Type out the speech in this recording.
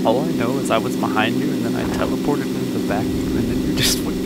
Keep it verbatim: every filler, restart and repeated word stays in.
All I know is I was behind you and then I teleported into the back of you and then you just went